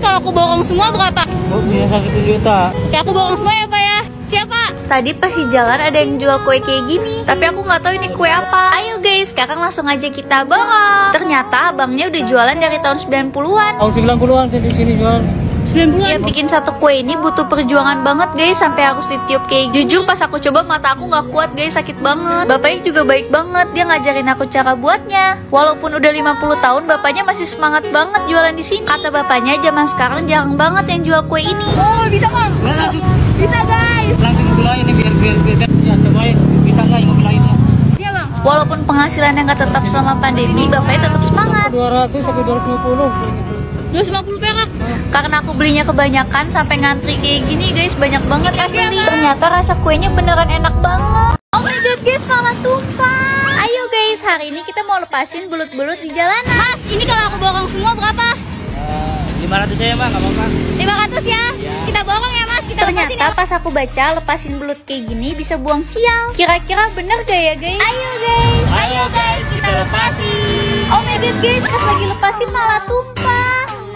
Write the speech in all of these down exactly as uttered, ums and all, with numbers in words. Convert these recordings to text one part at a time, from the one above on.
kalau aku borong semua berapa? Oh, bisa satu juta. Oke, aku borong semua ya Pak ya. Siapa? Tadi pas di jalan ada yang jual kue kayak gini, tapi aku nggak tahu ini kue apa. Ayo guys, sekarang langsung aja kita borong. Ternyata abangnya udah jualan dari tahun sembilan puluhan. Tahun sembilan puluhan di sini jualan. sembilan puluhan. Ya bikin satu kue ini butuh perjuangan banget guys, sampai harus ditiup kayak gitu. Jujur pas aku coba mata aku nggak kuat guys, sakit banget. Bapaknya juga baik banget, dia ngajarin aku cara buatnya. Walaupun udah lima puluh tahun, bapaknya masih semangat banget jualan di sini. Kata bapaknya zaman sekarang jarang banget yang jual kue ini. Oh, bisa Bang? Langsung, Bisa guys. langsung ngebelain ini biar biar biar. Ya cobain, bisa nggak yang ngebelainnya? Iya Bang. Walaupun penghasilannya nggak tetap selama pandemi, bapaknya tetap semangat. dua ratus sampai dua ratus lima puluh. dua ratus lima puluh perak. Karena aku belinya kebanyakan sampai ngantri kayak gini guys, banyak banget yang beli. Ternyata rasa kuenya beneran enak banget. Oh my god guys, malah tumpah. Ayo guys, hari ini kita mau lepasin belut-belut di jalanan. Mas, ini kalau aku borong semua berapa? lima ratus aja mah, nggak apa-apa. lima ratus ya? Kita borong ya Mas, kita lepasin Ternyata ya. pas aku baca lepasin belut kayak gini bisa buang sial. Kira-kira bener gak ya guys? Ayo guys. Ayo guys, kita lepasin. Oh my god guys, pas lagi lepasin malah tumpah.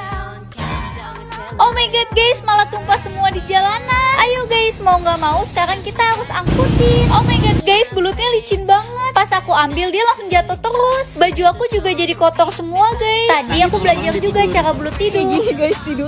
Oh my god guys, malah tumpah semua di jalanan. Ayo guys, mau nggak mau sekarang kita harus angkutin. Oh my god guys, belutnya licin banget. Pas aku ambil dia langsung jatuh terus. Baju aku juga jadi kotor semua guys. Tadi aku belajar juga cara belut tidur. Gini guys tidur.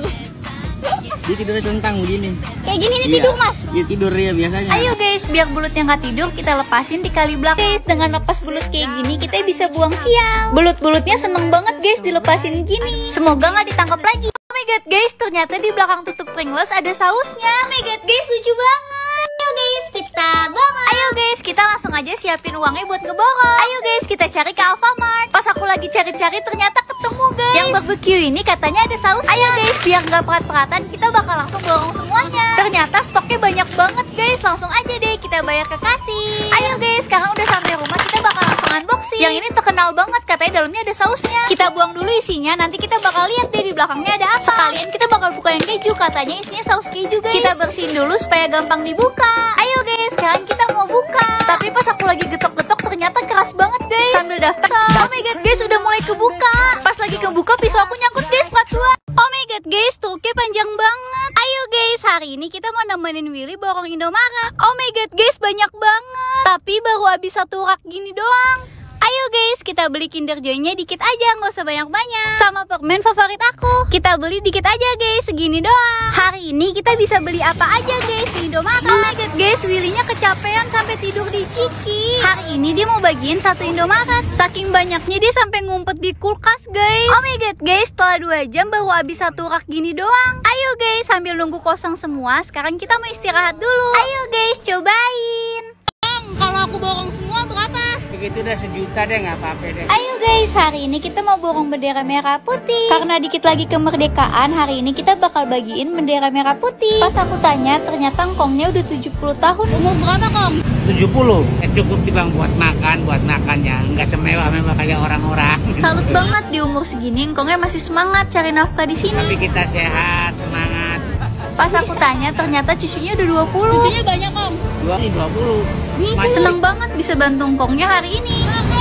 Dia tidurnya tentang begini. Kayak gini nih Iya. tidur Mas. Iya tidur ya biasanya. Ayo guys, biar belutnya nggak tidur kita lepasin di kali belakang. Guys, dengan lepas belut kayak gini kita bisa buang sial. Belut-belutnya seneng banget guys dilepasin gini. Semoga nggak ditangkap lagi. Oh my god guys, ternyata di belakang tutup Pringles ada sausnya. Oh my god guys, lucu banget. Ayo guys, kita borong. Ayo guys, kita langsung aja siapin uangnya buat ngeborong. Ayo guys, kita cari ke Alfamart. Pas aku lagi cari-cari ternyata ketemu guys. Yang barbecue ini katanya ada saus. Ayo guys, biar nggak perat-peratan kita bakal langsung borong semuanya. Ternyata stoknya banyak banget guys. Langsung aja deh kita bayar ke kasir. Ayo guys, sekarang udah sampai rumah kita bakal langsung unboxing. Yang ini terkenal banget, katanya dalamnya ada sausnya. Kita buang dulu isinya, nanti kita bakal lihat deh di belakangnya ada apa. Sekalian kita bakal buka yang keju, katanya isinya saus keju guys. Kita bersihin dulu supaya gampang dibuka. Ayo guys, sekarang kita mau buka. Tapi pas aku lagi getok-getok ternyata keras banget guys. Sambil daftar. Oh my god guys, udah mulai kebuka. Pas lagi kebuka pisau aku nyangkut guys, part dua. Oh my god guys, truknya panjang banget. Ayo guys, hari ini kita mau nemenin Willy borong Indomaret. Oh my god guys, banyak banget. Tapi baru habis satu rak gini doang. Ayo guys, kita beli Kinder Joy-nya dikit aja, nggak usah banyak-banyak. Sama permen favorit aku, kita beli dikit aja guys, segini doang. Hari ini kita bisa beli apa aja guys di Indomaret. Oh my god guys, Willy-nya kecapean sampai tidur di Ciki. Hari ini dia mau bagiin satu Indomaret. Saking banyaknya dia sampai ngumpet di kulkas guys. Oh my god guys, setelah dua jam baru habis satu rak gini doang. Ayo guys, sambil nunggu kosong semua, sekarang kita mau istirahat dulu. Ayo guys, cobain. Bang, kalau aku borong semua berapa? Begitu dah sejuta deh, nggak apa-apa deh. Ayo guys, hari ini kita mau borong bendera merah putih. Karena dikit lagi kemerdekaan, hari ini kita bakal bagiin bendera merah putih. Pas aku tanya, ternyata ngkongnya udah tujuh puluh tahun. Umur berapa Kong? tujuh puluh. Eh, cukup sih bang buat makan, buat makannya. Nggak semewah-mewah kayak orang-orang. Salut banget di umur segini, ngkongnya masih semangat cari nafkah di sini. Tapi kita sehat, semangat. Pas aku tanya, ternyata cucunya udah dua puluh. Cucunya banyak Kong. Dua, dua puluh. Masih seneng banget bisa bantu ngkongnya hari ini.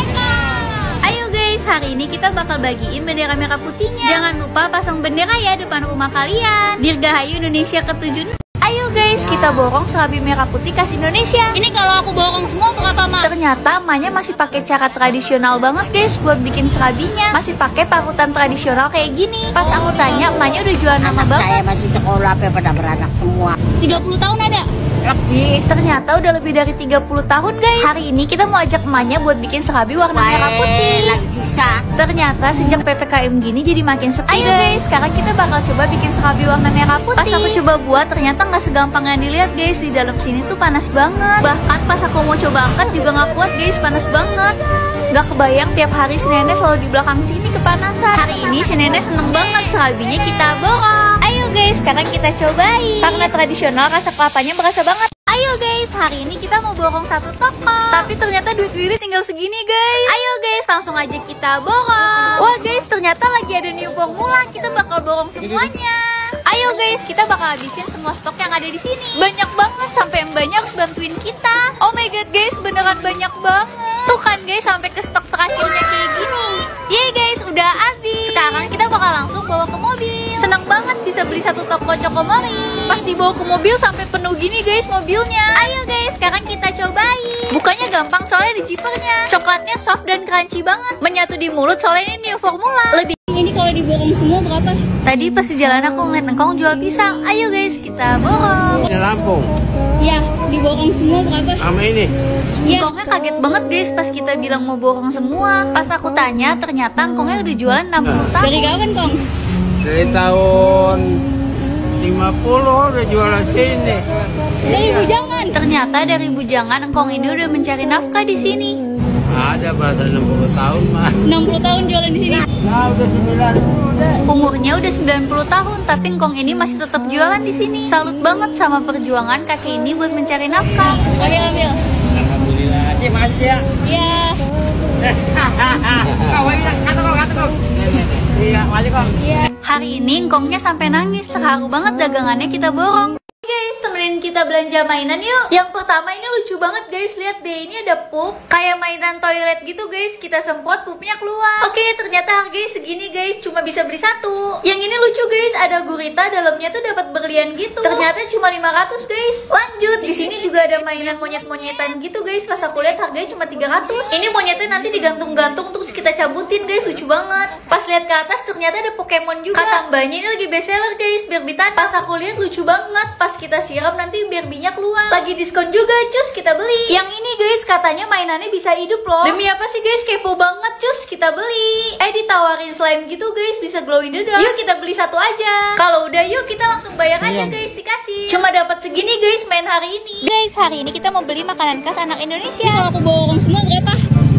Ayo guys, hari ini kita bakal bagiin bendera merah putihnya. Jangan lupa pasang bendera ya depan rumah kalian. Dirgahayu Indonesia ketujuh. Ayo guys, kita borong serabi merah putih khas Indonesia. Ini kalau aku borong semua berapa Mas? Ternyata emaknya masih pakai cara tradisional banget guys buat bikin serabinya. Masih pakai parutan tradisional kayak gini. Pas aku tanya, emaknya udah jual nama banget. Saya masih sekolah, apa pada beranak semua. tiga puluh tahun ada? Lebih. Ternyata udah lebih dari tiga puluh tahun guys. Hari ini kita mau ajak emaknya buat bikin serabi warna merah putih. Lagi susah. Ternyata sejak P P K M gini jadi makin sepi. Ayo guys, sekarang kita bakal coba bikin serabi warna merah putih. Pas aku coba buat, ternyata nggak segampang yang dilihat guys. Di dalam sini tuh panas banget. Bahkan pas aku mau coba angkat juga nggak kuat guys, panas banget. Gak kebayang tiap hari si nenek selalu di belakang sini kepanasan. Hari ini si nenek seneng banget serabinya kita borong. Ayo guys, sekarang kita cobain. Karena tradisional, rasa kelapanya berasa banget. Ayo guys, hari ini kita mau borong satu toko. Tapi ternyata duit Willy tinggal segini guys. Ayo guys, langsung aja kita borong. Wah guys, ternyata lagi ada new formula. Kita bakal borong semuanya. Ayo guys, kita bakal habisin semua stok yang ada di sini. Banyak banget, sampai mbaknya harus bantuin kita. Oh my god guys, beneran banyak banget. Tuh kan guys, sampai ke stok terakhirnya kayak gini. Yeay guys, udah habis. Sekarang kita bakal langsung bawa ke mobil. Senang banget bisa beli satu toko Chokomori. Pas dibawa ke mobil sampai penuh gini guys mobilnya. Ayo guys, sekarang kita cobain. Bukanya gampang soalnya di zippernya. Coklatnya soft dan crunchy banget. Menyatu di mulut soalnya ini new formula. Lebih Ini kalau diborong semua berapa? Tadi pas di jalan aku ngeliat engkong jual pisang. Ayo guys, kita borong. Di Lampung, Ya, diborong semua berapa? sama ini. Ya. Engkongnya kaget banget guys pas kita bilang mau borong semua. Pas aku tanya, ternyata engkongnya udah jualan enam puluh tahun. Dari kapan, Kong? Dari tahun lima puluh udah jualan sini. Dari bujangan. Ternyata dari bujangan engkong ini udah mencari nafkah di sini. Ada pada enam puluh tahun mah. enam puluh tahun jualan di sini. Nah, udah sembilan puluh deh. Umurnya udah sembilan puluh tahun, tapi engkong ini masih tetap jualan di sini. Salut banget sama perjuangan kakek ini buat mencari nafkah. Ambil, ambil. Alhamdulillah. Terima kasih ya. Ya. Kau ini kata kau kata kau. Iya, maju kau. Ya. Hari ini engkongnya sampai nangis, terharu banget dagangannya kita borong. Guys, temenin kita belanja mainan yuk. Yang pertama ini lucu banget guys, lihat deh, ini ada pup kayak mainan toilet gitu guys. Kita semprot pupnya keluar. Oke, ternyata harganya segini guys, cuma bisa beli satu. Yang ini lucu guys, ada gurita, dalamnya tuh dapat berlian gitu. Ternyata cuma lima ratus guys. Lanjut, di sini juga ada mainan monyet-monyetan gitu guys. Pas aku lihat harganya cuma tiga ratus. Ini monyetnya nanti digantung-gantung terus kita cabutin guys, lucu banget. Pas lihat ke atas ternyata ada Pokemon juga. Kata mbaknya ini lagi best seller guys, biar Barbie. Pas aku lihat lucu banget. Pas kita siram nanti Barbie-nya keluar. Lagi diskon juga, cus kita beli. Yang ini guys katanya mainannya bisa hidup loh. Demi apa sih guys, kepo banget, cus kita beli. Eh ditawarin slime gitu guys, bisa glow in the dark. Yuk kita beli satu aja. Kalau udah yuk kita langsung bayar aja guys, dikasih. Cuma dapat segini guys main hari ini. Guys, hari ini kita mau beli makanan khas anak Indonesia. Kalau aku borong semua berapa?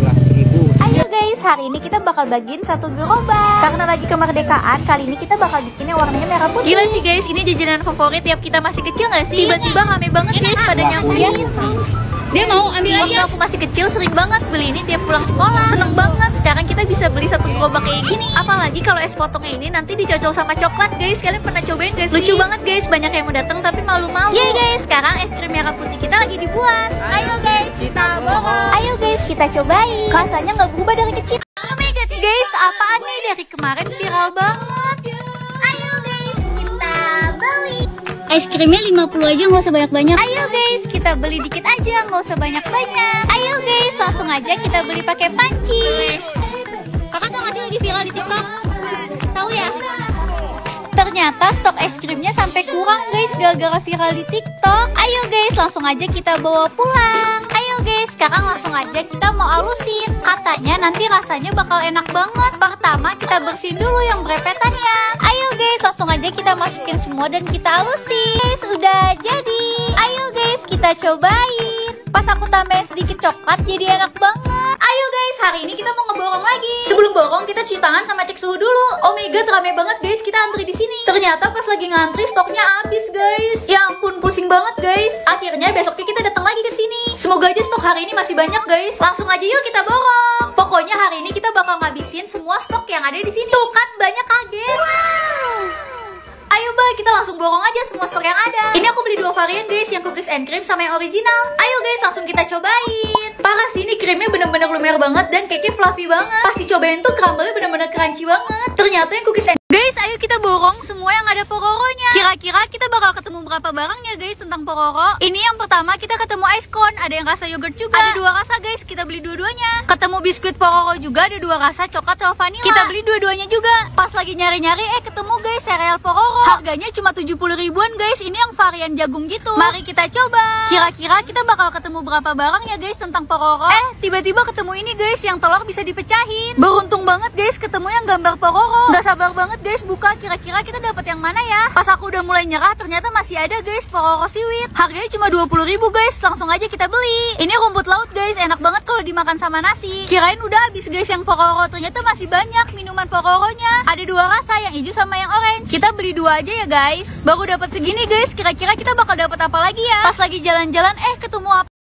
Ayo guys, hari ini kita bakal bagiin satu gerobak. Karena lagi kemerdekaan, kali ini kita bakal bikin yang warnanya merah putih. Gila sih guys, ini jajanan favorit tiap kita masih kecil gak sih? Tiba-tiba rame banget guys pada nyamperin. Dia mau ambil Waktu aja. aku masih kecil sering banget beli ini tiap pulang sekolah. Seneng banget, sekarang kita bisa beli satu gerobak kayak gini. Apalagi kalau es potongnya ini nanti dicocol sama coklat guys. Kalian pernah cobain gak sih? Lucu banget guys, banyak yang mau datang tapi malu-malu. Yeay guys, sekarang es krim merah putih kita lagi dibuat. Ayo guys, kita borong. Ayo guys, kita cobain. Rasanya nggak berubah dari kecil. Oh my god guys, apaan nih dari kemarin viral banget. Ayo guys, kita beli. Es krimnya lima puluh aja, nggak usah banyak-banyak. Ayo guys, kita beli dikit aja, nggak usah banyak-banyak. Ayo guys, langsung aja kita beli pakai panci. Kakak tau nggak sih lagi viral di TikTok? Tahu ya? Ternyata stok es krimnya sampai kurang guys, gara-gara viral di TikTok. Ayo guys, langsung aja kita bawa pulang. Ayo guys, sekarang langsung aja kita mau alusin. Katanya nanti rasanya bakal enak banget. Pertama kita bersihin dulu yang berepetannya. Ayo guys, langsung aja kita masukin semua dan kita alusin. Guys, udah jadi. Ayo guys, kita cobain. Pas aku tambahin sedikit coklat jadi enak banget. Ayo guys, hari ini kita mau ngeborong lagi. Sebelum borong kita cuci tangan sama cek suhu dulu. Oh my god, rame banget guys, kita antri di sini. Ternyata pas lagi ngantri stoknya habis guys. Ya ampun, pusing banget guys. Akhirnya besoknya kita datang lagi ke sini. Semoga aja stok hari ini masih banyak guys. Langsung aja yuk kita borong. Pokoknya hari ini kita bakal ngabisin semua stok yang ada di sini. Tuh kan banyak kaget. Wow. Ayo Mbak, kita langsung borong aja semua stok yang ada. Ini aku beli dua varian guys, yang cookies and cream sama yang original. Ayo guys, langsung kita cobain. Parah sih, ini krimnya bener-bener lumer banget dan cake-nya fluffy banget. Pas dicobain tuh crumble-nya bener-bener crunchy banget. Ternyata yang cookies and guys, ayo kita borong semua yang ada pororonya. Kira-kira kita bakal ketemu berapa barangnya guys tentang pororo. Ini yang pertama kita ketemu ice cone, ada yang rasa yogurt juga. Ada dua rasa guys, kita beli dua-duanya. Ketemu biskuit pororo juga, ada dua rasa, coklat sama vanilla. Kita beli dua-duanya juga. Pas lagi nyari-nyari, eh ketemu guys sereal pororo. Harganya cuma tujuh puluh ribuan guys. Ini yang varian jagung gitu. Mari kita coba. Kira-kira kita bakal ketemu berapa barang ya guys tentang pororo. Eh tiba-tiba ketemu ini guys, yang telur bisa dipecahin. Beruntung banget guys ketemu yang gambar pororo. Gak sabar banget guys buka, kira-kira kita dapat yang mana ya. Pas aku udah mulai nyerah ternyata masih ada guys pororo siwit. Harganya cuma dua puluh ribu guys. Langsung aja kita beli. Ini rumput laut guys, enak banget kalau dimakan sama nasi. Kirain udah habis guys yang pororo, ternyata masih banyak minuman pororonya. Ada dua rasa, yang hijau sama yang orange. Kita beli dua aja ya guys. Baru dapat segini guys, kira-kira kita bakal dapat apa lagi ya. Pas lagi jalan-jalan eh ketemu apa